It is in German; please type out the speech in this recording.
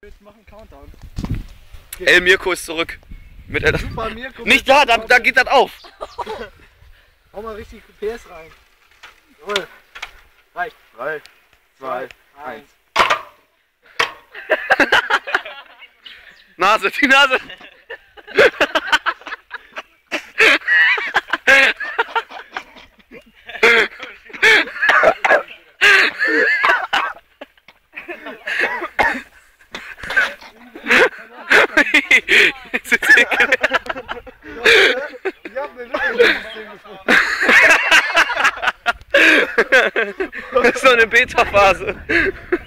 jetzt machen Countdown. El Mirko ist zurück. Mit Super, Mirko. Nicht da, da geht das auf. Hau mal richtig PS rein. Jawohl. Reicht. 3, 2, 1. Nase, die Nase. Ich hab eine Lücke im System gefunden. Das ist so eine Beta-Phase.